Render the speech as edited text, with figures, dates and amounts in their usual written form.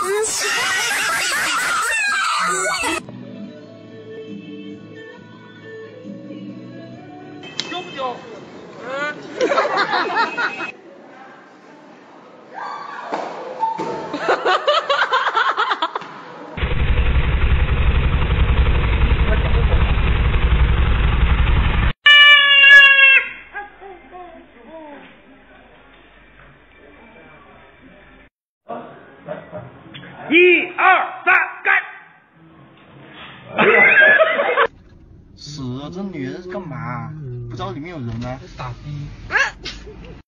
丢不丢？1、2、3，干！ 是，这女人干嘛？不知道里面有人吗？傻逼！